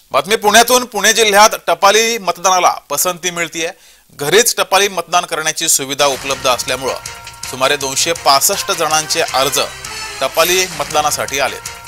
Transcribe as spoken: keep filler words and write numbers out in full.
बातमी पुण्यातून पुणे जिल्ह्यात टपाली मतदानाला पसंती मिळतीये। घरीच टपाली मतदान करण्याची सुविधा उपलब्ध असल्यामुळे सुमारे दोनशे पासष्ट जणांचे अर्ज टपाली मतदानासाठी आले।